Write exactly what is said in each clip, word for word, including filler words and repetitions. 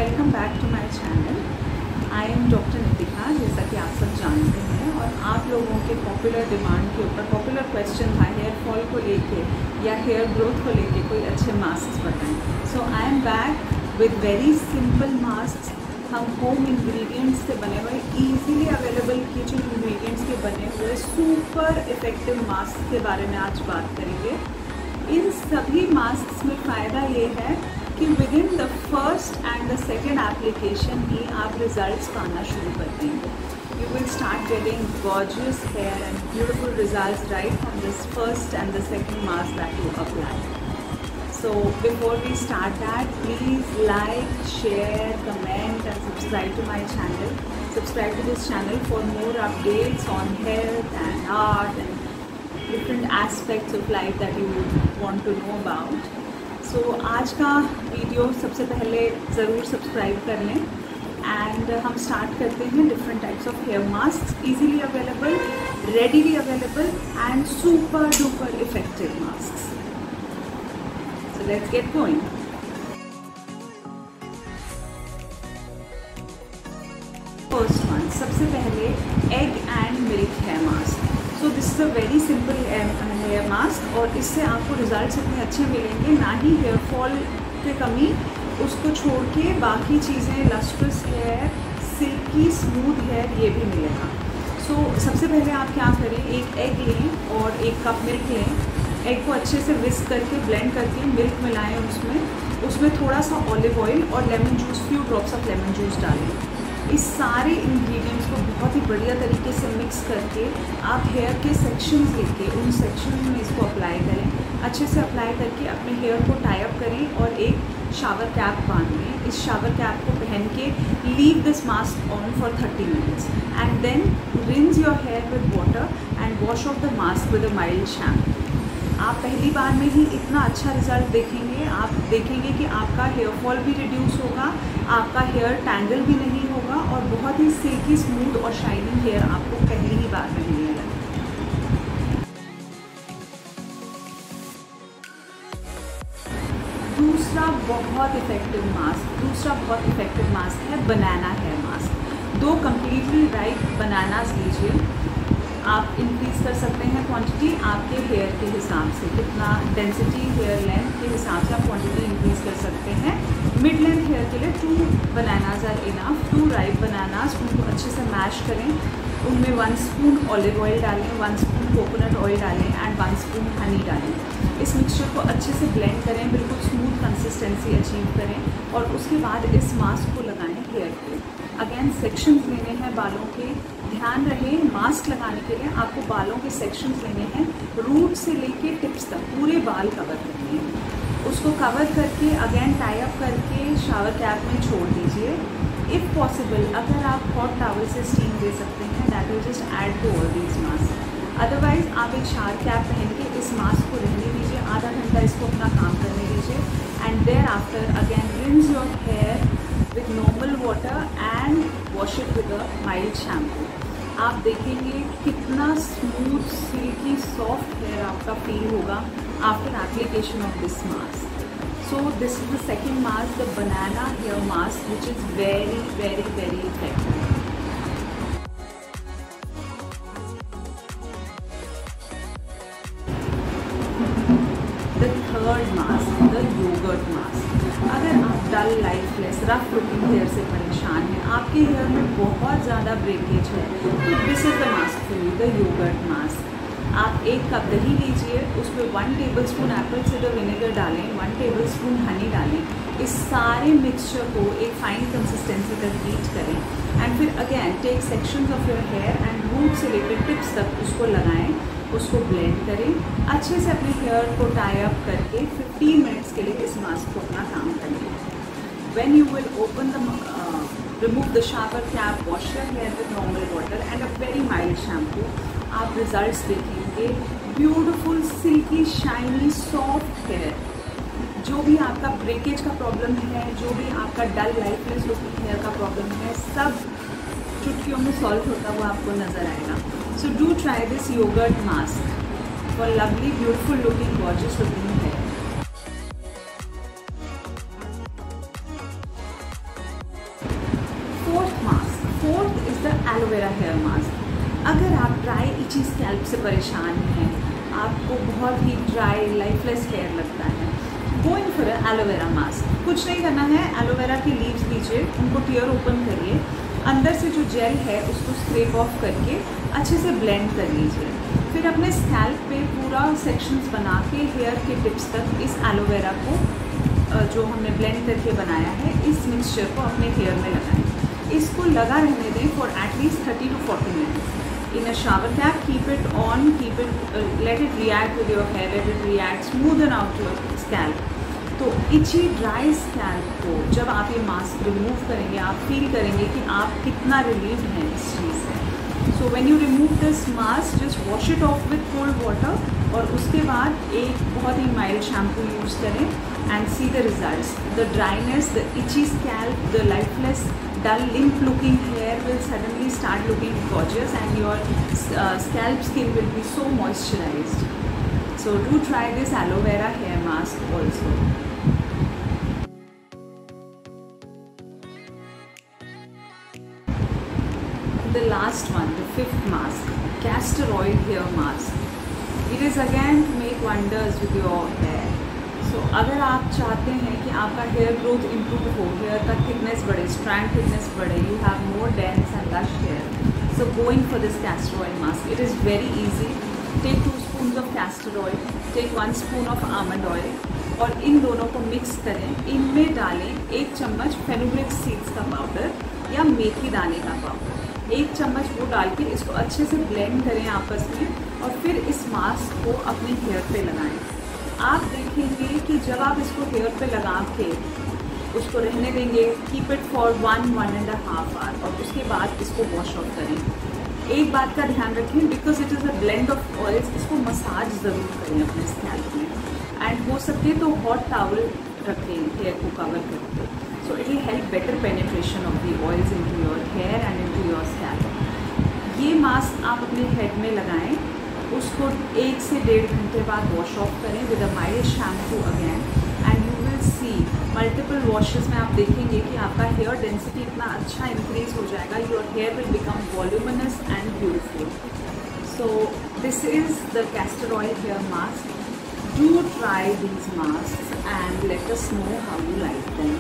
Welcome back to my channel. I am doctor Nitika, जैसा कि आप सब जानते हैं, और आप लोगों के पॉपुलर डिमांड के ऊपर पॉपुलर क्वेश्चन था हेयर फॉल को लेके या हेयर ग्रोथ को लेके कोई अच्छे मास्क बताएं। So I am back with very simple mask. हम होम इंग्रेडिएंट्स से बने हुए ईजीली अवेलेबल किचन इंग्रेडिएंट्स के बने हुए सुपर इफ़ेक्टिव मास्क के बारे में आज बात करेंगे। इन सभी मास्क में फ़ायदा ये है कि within the first and the second application ही आप रिजल्ट्स पाना शुरू कर देंगे। You will start getting gorgeous hair and beautiful results right from this first and the second mask that you apply. So before we start that, please like, share, comment and subscribe to my channel. Subscribe to this channel for more updates on health and art and different aspects of life that you want to know about. So आज का video सबसे पहले ज़रूर subscribe कर लें and हम start करते हैं different types of hair mask, easily available, readily available and super duper effective mask. So let's get going. First one, सबसे पहले egg and milk hair mask. So this is a very simple hair mask और इससे आपको results इतने अच्छे मिलेंगे, ना ही hair fall की कमी, उसको छोड़ के बाकी चीज़ें lustrous hair, silky smooth hair ये भी मिलेगा। सो so, सबसे पहले आप क्या करें, एक एग लें और एक कप मिल्क लें। एग को अच्छे से विस्क करके ब्लेंड करके मिल्क मिलाएं, उसमें उसमें थोड़ा सा ऑलिव ऑयल और lemon juice, few drops of lemon juice डालें। इस सारे इंग्रेडिएंट्स को बहुत ही बढ़िया तरीके से मिक्स करके आप हेयर के सेक्शंस लेके उन सेक्शंस में इसको अप्लाई करें। अच्छे से अप्लाई करके अपने हेयर को टाई अप करें और एक शावर कैप बांध लें। इस शावर कैप को पहन के leave this mask on for thirty minutes and then rinse your hair with water and wash off the mask with a mild shampoo. आप पहली बार में ही इतना अच्छा रिजल्ट देखेंगे। आप देखेंगे कि आपका हेयर फॉल भी रिड्यूस होगा, आपका हेयर टैंगल भी नहीं होगा और बहुत ही सिल्की स्मूथ और शाइनिंग हेयर आपको पहली ही बार में मिलेगा। दूसरा बहुत इफेक्टिव मास्क दूसरा बहुत इफेक्टिव मास्क है बनाना हेयर मास्क। दो कम्प्लीटली राइप बनानास लीजिए। आप इंक्रीज़ कर सकते हैं क्वांटिटी आपके हेयर के हिसाब से, कितना डेंसिटी हेयर लेंथ के हिसाब से आप क्वांटिटी इंक्रीज़ कर सकते हैं। मिड लेंथ हेयर के लिए two bananas are enough, two ripe bananas. उनको अच्छे से मैश करें, उनमें वन स्पून ऑलिव ऑयल डालें, वन स्पून कोकोनट ऑयल डालें एंड वन स्पून हनी डालें। इस मिक्सचर को अच्छे से ब्लेंड करें, बिल्कुल स्मूथ कंसिस्टेंसी अचीव करें और उसके बाद इस मास्क को लगाएं हेयर पे। अगेन सेक्शंस लेने हैं बालों के, ध्यान रहे मास्क लगाने के लिए आपको बालों के सेक्शंस लेने हैं, रूट से लेके टिप्स तक पूरे बाल कवर करने हैं। उसको कवर करके अगेन टाई अप करके शावर कैप में छोड़ दीजिए। इफ़ पॉसिबल अगर आप हॉट टॉवल से स्टीम दे सकते हैं, that will just add to all these mask. Otherwise आप एक शावर कैप पहन के इस मास्क को रहने दीजिए, आधा घंटा इसको अपना काम करने दीजिए and thereafter again rinse your hair with normal water and wash it with a mild shampoo. आप देखेंगे कितना स्मूथ सिल्की सॉफ्ट हेयर आपका फील होगा after application of this mask. So this is the second mask, the banana hair mask, which is very very very effective. The third mask, the yogurt mask. अगर आप dull, lifeless, rough looking hair से परेशान हैं, आपके hair में बहुत ज़्यादा breakage है, तो this is the mask for you, the yogurt mask. आप एक कप दही लीजिए, उसमें one tablespoon apple cider vinegar डालें, वन टेबल स्पून हनी डालें। इस सारे मिक्सचर को एक फाइन कंसिस्टेंसी तक बीट करें एंड फिर again take sections of your hair and root से लेकर टिप्स तक उसको लगाएं, उसको ब्लेंड करें, अच्छे से अपने हेयर को टाई अप करके फिफ्टीन मिनट्स के लिए इस मास्क को अपना काम करें। When you will open the remove the shower cap, wash your hair with normal water and a very mild shampoo, आप रिजल्ट्स देखेंगे। Beautiful silky shiny soft hair, जो भी आपका ब्रेकेज का प्रॉब्लम है, जो भी आपका डल लाइफलेस लुकिंग हेयर का प्रॉब्लम है, सब चुटकियों में सॉल्व होता हुआ आपको नज़र आएगा। So do try this yogurt mask for lovely beautiful looking gorgeous looking hair. Aloe vera hair mask. अगर आप ड्राई इची स्कैल्प से परेशान हैं, आपको बहुत ही ड्राई लाइफलेस हेयर लगता है, गोइंग फॉर एलोवेरा मास्क। कुछ नहीं करना है, एलोवेरा की लीव्स लीजिए, उनको टीयर ओपन करिए, अंदर से जो जेल है उसको स्क्रैप ऑफ करके अच्छे से ब्लेंड कर लीजिए। फिर अपने स्कैल्प पे पूरा सेक्शंस बना के हेयर के टिप्स तक इस एलोवेरा को जो हमने ब्लेंड करके बनाया है, इस मिक्सचर को अपने हेयर में लगाएं। इसको लगा रहने दें for at least thirty to forty minutes in a shower cap. Keep it on, keep it, let it react with your hair, let it react, smoothen out your scalp. तो इची ड्राई स्कैल्प को जब आप ये mask remove करेंगे, आप feel करेंगे कि आप कितना रिलीव्ड हैं इस चीज़ से। So when you remove this mask, just wash it off with cold water और उसके बाद एक बहुत ही माइल्ड शैम्पू यूज़ करें and see the results. The dryness, the itchy scalp, the lifeless, dull, limp looking hair will suddenly start looking gorgeous, and your uh, scalp skin will be so moisturized. So do try this aloe vera hair mask also. The last one, the fifth mask, castor oil hair mask. It is again to make wonders with your hair. तो so, अगर आप चाहते हैं कि आपका hair growth improve हो, hair का thickness बढ़े, स्ट्रैंड थिकनेस बढ़े, you have more dense and lush hair, so going for this castor oil mask. It is very easy. Take two spoon of castor oil, take one spoon of almond oil और इन दोनों को mix करें। इनमें डालें एक चम्मच fenugreek seeds का पाउडर या मेथी दाने का पाउडर, एक चम्मच वो डाल के इसको अच्छे से ब्लेंड करें आपस में और फिर इस मास्क को अपने हेयर पे लगाएं। आप देखेंगे कि जब आप इसको हेयर पे लगा के उसको रहने देंगे, keep it for one one and half hour और उसके बाद इसको वॉश ऑफ करें। एक बात का ध्यान रखें, because it is a blend of oils, इसको मसाज ज़रूर करें अपने स्कैल्प में एंड हो सके तो हॉट टॉवल रखें हेयर को कवर करके, so it will help better penetration of the oils into your hair and into your scalp. ये मास्क आप अपने हेड में लगाएं, उसको एक से डेढ़ घंटे बाद वॉश ऑफ करें with a mild shampoo again and you will see multiple washes में आप देखेंगे कि आपका हेयर डेंसिटी इतना अच्छा इंक्रीज हो जाएगा, your hair will become voluminous and beautiful. So this is the castor oil hair mask. Do try these mask and let us know how you like them.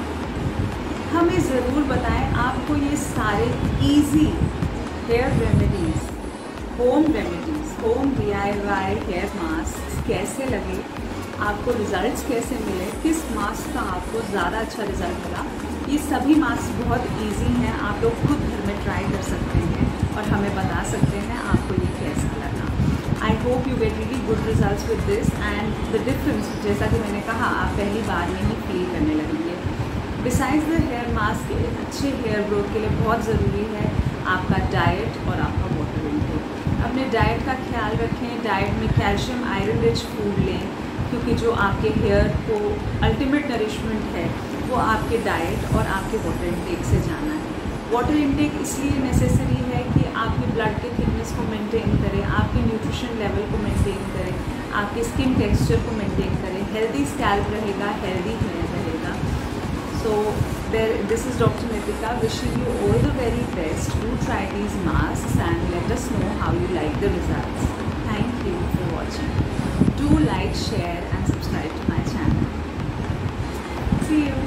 हमें ज़रूर बताएं आपको ये सारे easy hair remedies, home remedies, home D I Y hair mask कैसे लगे, आपको results कैसे मिले, किस मास्क का आपको ज़्यादा अच्छा रिजल्ट मिला। ये सभी मास्क बहुत इजी हैं, आप लोग खुद घर में ट्राई कर सकते हैं और हमें बता सकते हैं आपको ये कैसा लगा। I hope you get really good results with this and the difference, जैसा कि मैंने कहा, आप पहली बार में ही फील करने लगेंगे। बिसाइड्स द हेयर मास्क, अच्छे हेयर ग्रोथ के लिए बहुत ज़रूरी है आपका डाइट और आपका वाटर इनटेक। अपने डाइट का ख्याल रखें, डाइट में कैल्शियम आयरन रिच फूड लें, क्योंकि जो आपके हेयर को अल्टीमेट नरिशमेंट है वो आपके डाइट और आपके वाटर इनटेक से जाना है। वाटर इनटेक इसलिए नेसेसरी है कि आपके ब्लड के थिकनेस को मेंटेन करें, आपके न्यूट्रिशन लेवल को मेंटेन करें, आपके स्किन टेक्सचर को मेंटेन करें, हेल्दी स्कैल्प रहेगा, हेल्दी हेयर रहेगा। So there, this is Doctor Nitika wishing you all the very best. Do try these masks and let us know how you like the results. Thank you for watching. Do like, share and subscribe to my channel. See you.